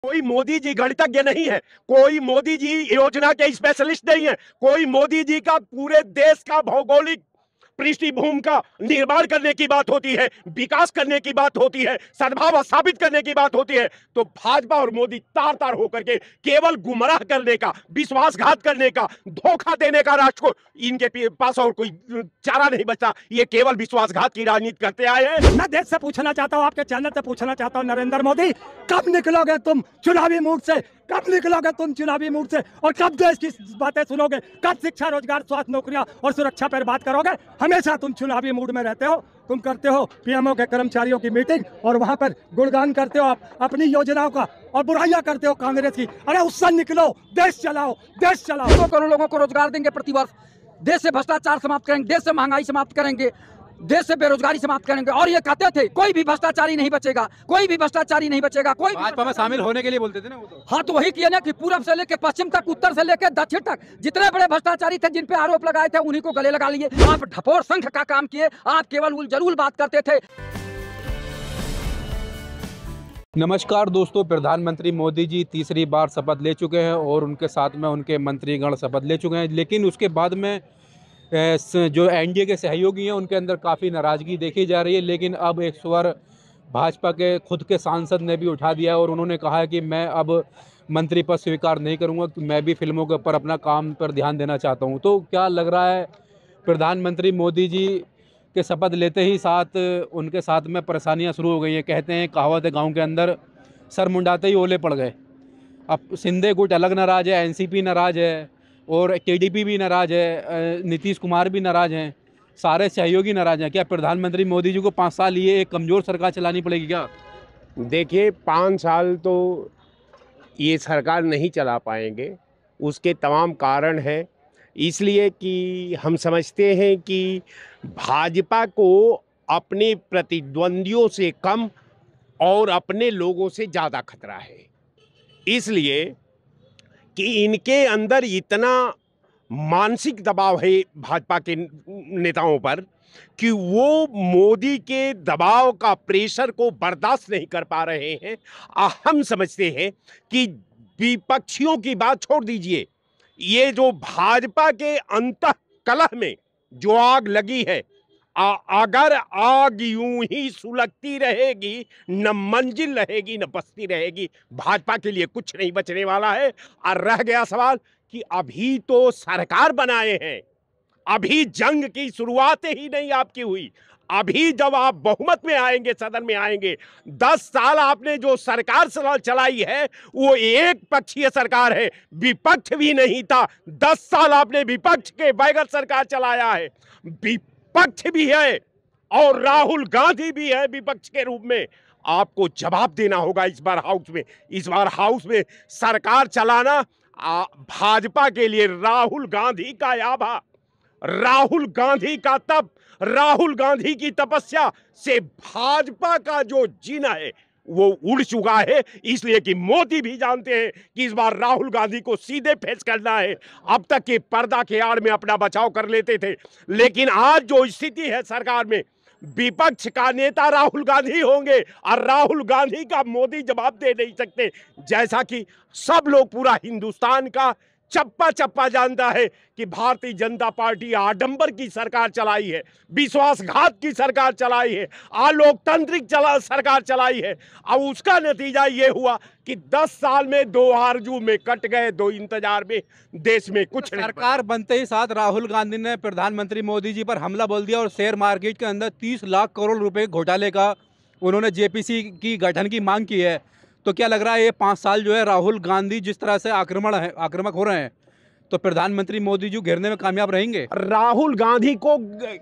कोई मोदी जी गणितज्ञ नहीं है, कोई मोदी जी योजना के स्पेशलिस्ट नहीं है, कोई मोदी जी का पूरे देश का भौगोलिक पृष्ठभूमि का निर्माण करने की बात होती है, विकास करने की बात होती है, सद्भाव स्थापित करने की बात होती है, तो भाजपा और मोदी तार तार होकर के केवल गुमराह करने का, विश्वासघात करने का, धोखा देने का राष्ट्र को इनके पास और कोई चारा नहीं बचता। ये केवल विश्वासघात की राजनीति करते आए हैं। मैं देश से पूछना चाहता हूँ, आपके चैनल से पूछना चाहता हूँ, नरेंद्र मोदी कब निकलोगे तुम चुनावी मूड से? कब निकलोगे तुम चुनावी मूड से और कब देश की बातें सुनोगे? कब शिक्षा, रोजगार, स्वास्थ्य, नौकरियां और सुरक्षा पर बात करोगे? हमेशा तुम चुनावी मूड में रहते हो। तुम करते हो पीएमओ के कर्मचारियों की मीटिंग और वहां पर गुणगान करते हो आप अपनी योजनाओं का और बुराइयां करते हो कांग्रेस की। अरे उससे निकलो, देश चलाओ, देश चलाओ। 2 करोड़ लोगों को रोजगार देंगे प्रतिवर्ष, देश से भ्रष्टाचार समाप्त करेंगे, देश से महंगाई समाप्त करेंगे, देश से बेरोजगारी समाप्त करेंगे। और ये कहते थे कोई भी भ्रष्टाचारी नहीं बचेगा, कोई भी भ्रष्टाचारी नहीं बचेगा। कोई भाजपा में शामिल होने के लिए बोलते थे ना वो तो। हाँ, तो वही किया ना कि पूरब से लेकर पश्चिम तक, उत्तर से लेकर दक्षिण तक जितने बड़े भ्रष्टाचारी थे, जिन पे आरोप लगाए थे, उन्हीं को गले लगा लिए। आप ढपोर संघ का काम किए, आप केवल उलझुल बात करते थे। नमस्कार दोस्तों, प्रधानमंत्री मोदी जी तीसरी बार शपथ ले चुके हैं और उनके साथ में उनके मंत्रीगण शपथ ले चुके हैं। लेकिन उसके बाद में जो एनडीए के सहयोगी हैं उनके अंदर काफ़ी नाराज़गी देखी जा रही है। लेकिन अब एक स्वर भाजपा के खुद के सांसद ने भी उठा दिया और उन्होंने कहा है कि मैं अब मंत्री पद स्वीकार नहीं करूंगा, मैं भी फिल्मों के ऊपर अपना काम पर ध्यान देना चाहता हूं। तो क्या लग रहा है, प्रधानमंत्री मोदी जी के शपथ लेते ही साथ उनके साथ में परेशानियां शुरू हो गई हैं। कहते हैं, कहावत है गाँव के अंदर, सर मुंडाते ही ओले पड़ गए। अब शिंदे गुट अलग नाराज़ है, एनसीपी नाराज़ है और टीडीपी भी नाराज़ है, नीतीश कुमार भी नाराज़ हैं, सारे सहयोगी नाराज़ हैं। क्या प्रधानमंत्री मोदी जी को 5 साल ये एक कमज़ोर सरकार चलानी पड़ेगी क्या? देखिए, 5 साल तो ये सरकार नहीं चला पाएंगे। उसके तमाम कारण हैं। इसलिए कि हम समझते हैं कि भाजपा को अपने प्रतिद्वंदियों से कम और अपने लोगों से ज़्यादा खतरा है। इसलिए कि इनके अंदर इतना मानसिक दबाव है भाजपा के नेताओं पर कि वो मोदी के दबाव का, प्रेशर को बर्दाश्त नहीं कर पा रहे हैं। हम समझते हैं कि विपक्षियों की बात छोड़ दीजिए, ये जो भाजपा के अंतःकलह में जो आग लगी है, अगर आग यूं ही सुलगती रहेगी, न मंजिल रहेगी न बस्ती रहेगी। भाजपा के लिए कुछ नहीं बचने वाला है। और रह गया सवाल कि अभी तो सरकार बनाए हैं, अभी जंग की शुरुआत ही नहीं आपकी हुई। अभी जब आप बहुमत में आएंगे, सदन में आएंगे, 10 साल आपने जो सरकार चलाई है वो एक पक्षीय सरकार है, विपक्ष भी नहीं था। 10 साल आपने विपक्ष के बगैर सरकार चलाया है, विपक्ष भी है और राहुल गांधी भी है विपक्ष के रूप में। आपको जवाब देना होगा इस बार हाउस में। इस बार हाउस में सरकार चलाना भाजपा के लिए राहुल गांधी का आभा, राहुल गांधी का तप, राहुल गांधी की तपस्या से भाजपा का जो जीना है वो उड़ चुका है। इसलिए कि मोदी भी जानते हैं कि इस बार राहुल गांधी को सीधे फेस करना है। अब तक के पर्दा के आड़ में अपना बचाव कर लेते थे, लेकिन आज जो स्थिति है सरकार में, विपक्ष का नेता राहुल गांधी होंगे और राहुल गांधी का मोदी जवाब दे नहीं सकते। जैसा कि सब लोग, पूरा हिंदुस्तान का चप्पा चप्पा जानता है कि भारतीय जनता पार्टी आडंबर की सरकार चलाई है, विश्वासघात की सरकार चलाई है, अलोकतांत्रिक सरकार चलाई है। अब उसका नतीजा ये हुआ कि 10 साल में 2 आरजू में कट गए, 2 इंतजार में देश में कुछ नहीं। सरकार बनते ही साथ राहुल गांधी ने प्रधानमंत्री मोदी जी पर हमला बोल दिया और शेयर मार्केट के अंदर 30 लाख करोड़ रुपए घोटाले का उन्होंने जेपीसी की गठन की मांग की है। तो क्या लग रहा है, ये 5 साल जो है राहुल गांधी जिस तरह से आक्रामक हो रहे हैं, तो प्रधानमंत्री मोदी जी घेरने में कामयाब रहेंगे? राहुल गांधी को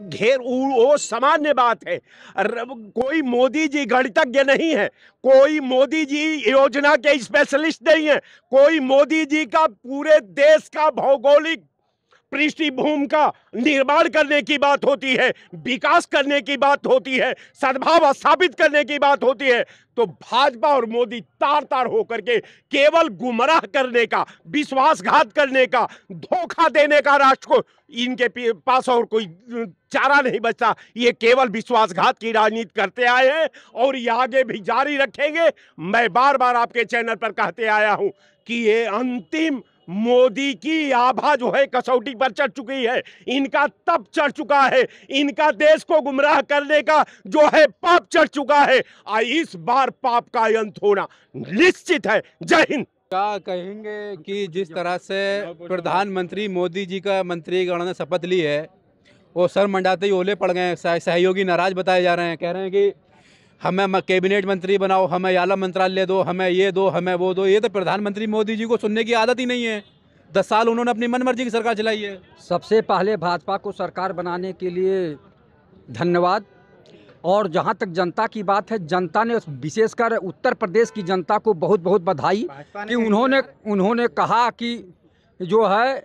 वो सामान्य बात है। कोई मोदी जी गणितज्ञ नहीं है, कोई मोदी जी योजना के स्पेशलिस्ट नहीं है, कोई मोदी जी का पूरे देश का भौगोलिक पृष्ठभूमि का निर्माण करने की बात होती है, विकास करने की बात होती है, सद्भाव स्थापित करने की बात होती है, तो भाजपा और मोदी तार तार होकर के केवल गुमराह करने का, विश्वासघात करने का, धोखा देने का राष्ट्र को इनके पास और कोई चारा नहीं बचता। ये केवल विश्वासघात की राजनीति करते आए हैं और ये आगे भी जारी रखेंगे। मैं बार बार आपके चैनल पर कहते आया हूं कि ये अंतिम मोदी की आभा जो है कसौटी पर चढ़ चुकी है, इनका तप चढ़ चुका है, इनका देश को गुमराह करने का जो है पाप चढ़ चुका है। इस बार पाप का अंत होना निश्चित है। जय हिंद। क्या कहेंगे कि जिस तरह से प्रधानमंत्री मोदी जी का मंत्रीगण ने शपथ ली है, वो सर मंडाते ही ओले पड़ गए, सहयोगी नाराज बताए जा रहे हैं, कह रहे हैं कि हमें कैबिनेट मंत्री बनाओ, हमें आला मंत्रालय दो, हमें ये दो, हमें वो दो। ये तो प्रधानमंत्री मोदी जी को सुनने की आदत ही नहीं है। 10 साल उन्होंने अपनी मनमर्जी की सरकार चलाई है। सबसे पहले भाजपा को सरकार बनाने के लिए धन्यवाद। और जहां तक जनता की बात है, जनता ने विशेषकर उत्तर प्रदेश की जनता को बहुत बहुत बधाई कि उन्होंने कहा कि जो है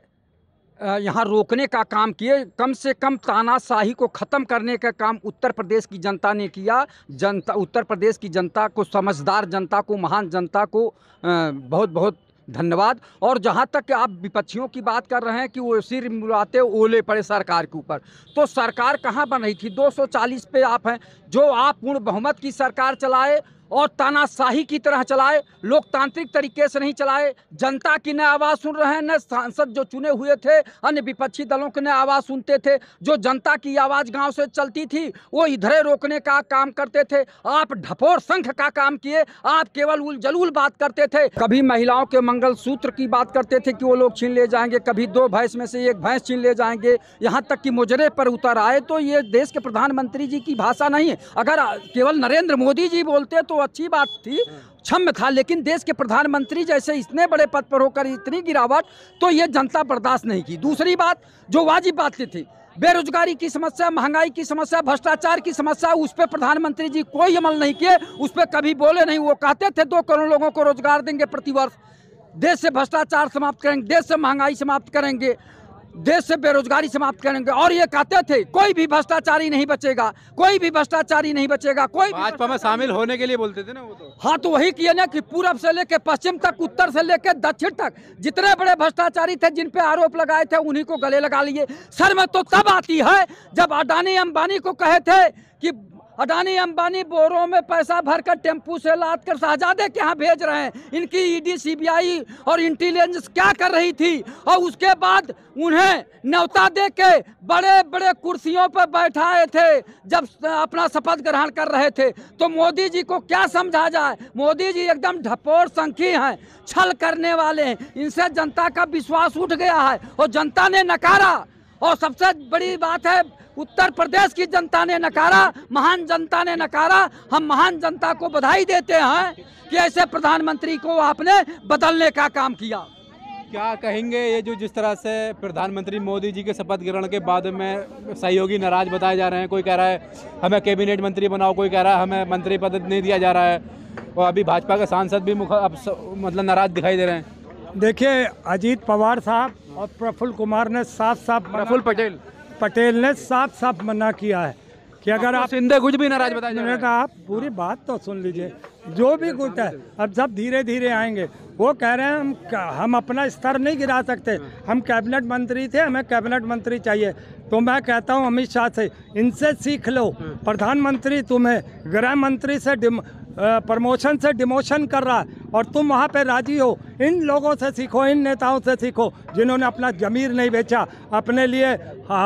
यहाँ रोकने का काम किए, कम से कम तानाशाही को ख़त्म करने का काम उत्तर प्रदेश की जनता ने किया। उत्तर प्रदेश की जनता को, समझदार जनता को, महान जनता को बहुत बहुत धन्यवाद। और जहाँ तक आप विपक्षियों की बात कर रहे हैं कि वो सिर मुड़ाते ओले पड़े सरकार के ऊपर, तो सरकार कहाँ बन रही थी? 240 पे आप हैं, जो आप पूर्ण बहुमत की सरकार चलाए और तानाशाही की तरह चलाए, लोकतांत्रिक तरीके से नहीं चलाए। जनता की न आवाज़ सुन रहे हैं, न सांसद जो चुने हुए थे अन्य विपक्षी दलों के न आवाज़ सुनते थे। जो जनता की आवाज़ गांव से चलती थी वो इधरे रोकने का काम करते थे। आप ढपोर संख का काम किए, आप केवल उलझुल बात करते थे। कभी महिलाओं के मंगलसूत्र की बात करते थे कि वो लोग छीन ले जाएंगे, कभी 2 भैंस में से 1 भैंस छीन ले जाएंगे, यहाँ तक कि मुजरे पर उतर आए। तो ये देश के प्रधानमंत्री जी की भाषा नहीं है। अगर केवल नरेंद्र मोदी जी बोलते तो अच्छी बात थी, क्षम्य था, लेकिन देश के प्रधानमंत्री जैसे इतने बड़े पद पर होकर इतनी गिरावट, तो ये जनता बर्दाश्त नहीं की। दूसरी बात जो वाजिब बातें थी, बेरोजगारी की समस्या, महंगाई की समस्या, भ्रष्टाचार की समस्या, उस पर प्रधानमंत्री जी कोई अमल नहीं किए, उस पर कभी बोले नहीं। वो कहते थे 2 करोड़ लोगों को रोजगार देंगे प्रतिवर्ष, देश से भ्रष्टाचार समाप्त करेंगे, देश से महंगाई समाप्त करेंगे, देश से बेरोजगारी समाप्त करेंगे। और ये कहते थे कोई भी भ्रष्टाचारी नहीं बचेगा, कोई भी भ्रष्टाचारी नहीं बचेगा, कोई भाजपा में शामिल होने के लिए बोलते थे ना वो तो। हाँ, तो वही किया ना कि पूरब से लेके पश्चिम तक, उत्तर से लेके दक्षिण तक जितने बड़े भ्रष्टाचारी थे, जिन पे आरोप लगाए थे, उन्हीं को गले लगा लिए। सर में तो तब आती है जब अडानी अंबानी को कहे थे कि अडानी अंबानी बोरों में पैसा भरकर टेम्पू से लाद कर शहजादे के यहाँ भेज रहे हैं। इनकी ईडी, सीबीआई और इंटेलिजेंस क्या कर रही थी? और उसके बाद उन्हें न्योता दे के बड़े बड़े कुर्सियों पर बैठाए थे जब अपना शपथ ग्रहण कर रहे थे। तो मोदी जी को क्या समझा जाए? मोदी जी एकदम ढपोर संखी हैं, छल करने वाले हैं। इनसे जनता का विश्वास उठ गया है और जनता ने नकारा। और सबसे बड़ी बात है, उत्तर प्रदेश की जनता ने नकारा, महान जनता ने नकारा। हम महान जनता को बधाई देते हैं कि ऐसे प्रधानमंत्री को आपने बदलने का काम किया। क्या कहेंगे ये जो जिस तरह से प्रधानमंत्री मोदी जी के शपथ ग्रहण के बाद में सहयोगी नाराज बताए जा रहे हैं? कोई कह रहा है हमें कैबिनेट मंत्री बनाओ, कोई कह रहा है हमें मंत्री पद नहीं दिया जा रहा है, और अभी भाजपा के सांसद भी मतलब नाराज दिखाई दे रहे हैं। देखिए, अजीत पवार साहब और प्रफुल्ल कुमार ने प्रफुल्ल पटेल ने साफ साफ मना किया है कि अगर आप सिंधे कुछ भी नाराज बताया जा रहा है। आप पूरी बात तो सुन लीजिए, जो भी कुछ है अब सब धीरे धीरे आएंगे। वो कह रहे हैं हम अपना स्तर नहीं गिरा सकते, हम कैबिनेट मंत्री थे, हमें कैबिनेट मंत्री चाहिए। तो मैं कहता हूं अमित शाह से, इनसे सीख लो। प्रधानमंत्री तुम्हें गृह मंत्री से प्रमोशन से डिमोशन कर रहा है और तुम वहाँ पे राजी हो। इन लोगों से सीखो, इन नेताओं से सीखो जिन्होंने अपना ज़मीर नहीं बेचा, अपने लिए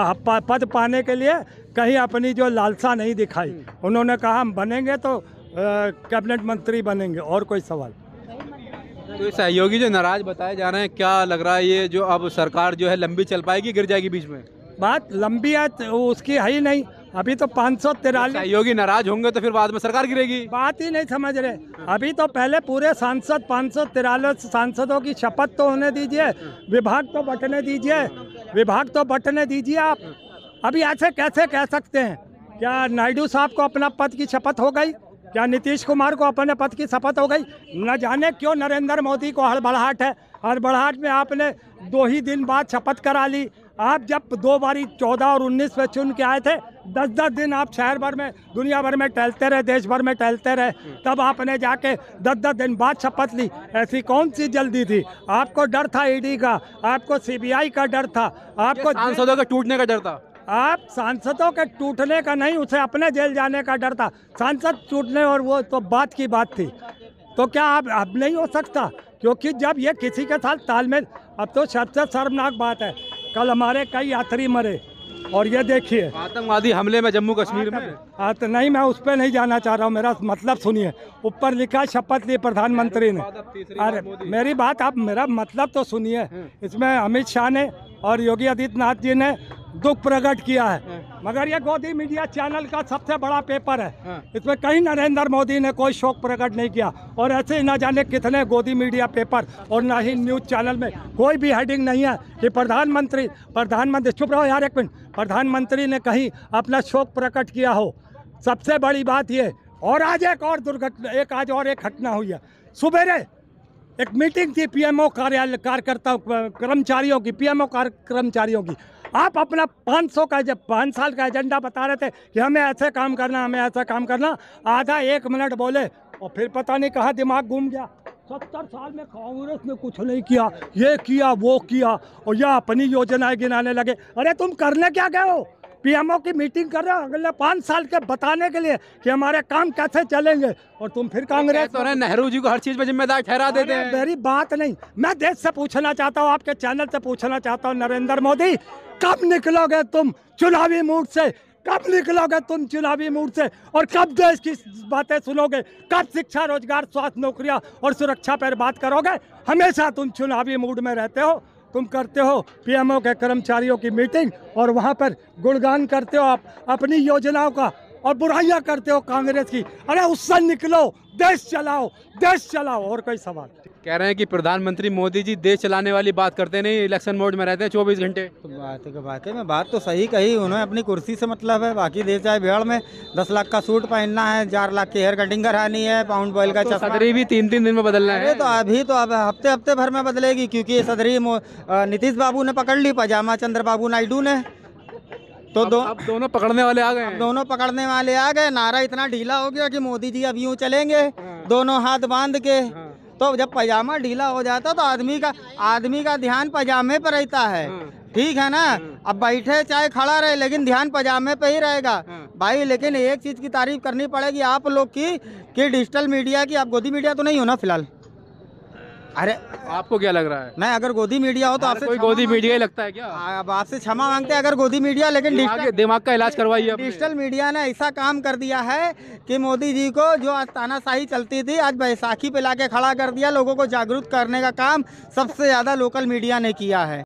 पद पाने के लिए कहीं अपनी जो लालसा नहीं दिखाई। उन्होंने कहा हम बनेंगे तो कैबिनेट मंत्री बनेंगे। और कोई सवाल? तो सहयोगी जो नाराज बताए जा रहे हैं, क्या लग रहा है ये जो अब सरकार जो है लंबी चल पाएगी, गिर जाएगी बीच में? बात लंबी है उसकी है ही नहीं। अभी तो 543 सहयोगी नाराज होंगे तो फिर बाद में सरकार गिरेगी। बात ही नहीं समझ रहे। अभी तो पहले पूरे सांसद 543 सांसदों की शपथ तो होने दीजिए, विभाग तो बंटने दीजिए, विभाग तो बंटने दीजिए। आप अभी ऐसे कैसे कह सकते हैं? क्या नायडू साहब को अपना पद की शपथ हो गई? क्या नीतीश कुमार को अपने पद की शपथ हो गई? न जाने क्यों नरेंद्र मोदी को हड़बड़ाहट है। हड़बड़ाहट में आपने 2 ही दिन बाद शपथ करा ली। आप जब 2 बारी 14 और 19 में चुन के आए थे, 10-10 दिन आप शहर भर में, दुनिया भर में टहलते रहे, देश भर में टहलते रहे, तब आपने जाके 10-10 दिन बाद शपथ ली। ऐसी कौन सी जल्दी थी? आपको डर था ईडी का, आपको सीबीआई का डर था, आपको सांसदों के टूटने का डर था। आप सांसदों के टूटने का नहीं, उसे अपने जेल जाने का डर था। सांसद टूटने और वो तो बात की बात थी। तो क्या अब नहीं हो सकता? क्योंकि जब ये किसी के साथ तालमेल, अब तो सबसे शर्मनाक बात है, कल हमारे कई यात्री मरे और ये देखिए आतंकवादी हमले में जम्मू कश्मीर में। तो नहीं, मैं उस पर नहीं जाना चाह रहा हूँ, मेरा मतलब सुनिए। ऊपर लिखा शपथ ली प्रधानमंत्री ने। अरे मेरी बात, आप मेरा मतलब तो सुनिए। इसमें अमित शाह ने और योगी आदित्यनाथ जी ने दुख प्रकट किया है, मगर ये गोदी मीडिया चैनल का सबसे बड़ा पेपर है। इसमें कहीं नरेंद्र मोदी ने कोई शोक प्रकट नहीं किया, और ऐसे न जाने कितने गोदी मीडिया पेपर और न ही न्यूज़ चैनल में कोई भी हेडिंग नहीं है कि प्रधानमंत्री चुप रहो यार एक मिनट, प्रधानमंत्री ने कहीं अपना शोक प्रकट किया हो। सबसे बड़ी बात ये, और आज एक और दुर्घटना, आज और एक घटना हुई है। सुबेरे एक मीटिंग थी पीएमओ कार्यकर्ताओं कर्मचारियों की, पीएमओ कर्मचारियों की। आप अपना 500 का, जब 5 साल का एजेंडा बता रहे थे कि हमें ऐसे काम करना, हमें ऐसा काम करना, आधा 1 मिनट बोले और फिर पता नहीं कहाँ दिमाग घूम गया। 70 साल में कांग्रेस ने कुछ नहीं किया, ये किया वो किया, और यह अपनी योजनाएं गिनाने लगे। अरे तुम करने क्या गए हो? पीएमओ की मीटिंग कर रहे हो अगले 5 साल के बताने के लिए कि हमारे काम कैसे चलेंगे, और तुम फिर कांग्रेस। तो नेहरू जी को हर चीज में जिम्मेदार ठहरा देते हैं। मेरी बात नहीं, मैं देश से पूछना चाहता हूँ, आपके चैनल से पूछना चाहता हूँ, नरेंद्र मोदी कब निकलोगे तुम चुनावी मूड से? कब निकलोगे तुम चुनावी मूड से? और कब देश की बातें सुनोगे? कब शिक्षा, रोजगार, स्वास्थ्य, नौकरियां और सुरक्षा पर बात करोगे? हमेशा तुम चुनावी मूड में रहते हो। तुम करते हो पीएमओ के कर्मचारियों की मीटिंग और वहां पर गुणगान करते हो आप अपनी योजनाओं का, और बुराइयां करते हो कांग्रेस की। अरे उससे निकलो, देश चलाओ, देश चलाओ। और कोई सवाल? कह रहे हैं कि प्रधानमंत्री मोदी जी देश चलाने वाली बात करते नहीं, इलेक्शन मोड में रहते हैं 24 घंटे। तो वाकई में बात तो सही कही उन्होंने, अपनी कुर्सी से मतलब है, बाकी देश चाहे बिहार में 10 लाख का सूट पहनना है, 4 लाख की हेयर कटिंग करानी है, पाउंड बॉयल का चश्मा। सदरी भी 3-3 दिन में बदलना है। तो अभी तो अब हफ्ते भर में बदलेगी, क्योंकि ये सदरी नीतीश बाबू ने पकड़ ली, पजामा चंद्रबाबू नायडू ने। तो अब दोनों पकड़ने वाले आ गए हैं। दोनों पकड़ने वाले आ गए। नारा इतना ढीला हो गया कि मोदी जी अब यूं चलेंगे दोनों हाथ बांध के। तो जब पजामा ढीला हो जाता तो आदमी का ध्यान पजामे पर रहता है, ठीक है ना? अब बैठे चाहे खड़ा रहे, लेकिन ध्यान पजामे पे ही रहेगा भाई। लेकिन एक चीज की तारीफ करनी पड़ेगी आप लोग की कि डिजिटल मीडिया की, आप गोदी मीडिया तो नहीं हो ना फिलहाल? अरे आपको क्या लग रहा है? नहीं, अगर गोदी मीडिया हो तो आपसे कोई गोदी मीडिया ही लगता है क्या? अब आपसे क्षमा मांगते हैं अगर गोदी मीडिया, लेकिन दिमाग का इलाज करवाइए। डिजिटल मीडिया ने ऐसा काम कर दिया है कि मोदी जी को जो आज तानाशाही चलती थी, आज बैसाखी पे लाके खड़ा कर दिया। लोगों को जागरूक करने का काम सबसे ज्यादा लोकल मीडिया ने किया है।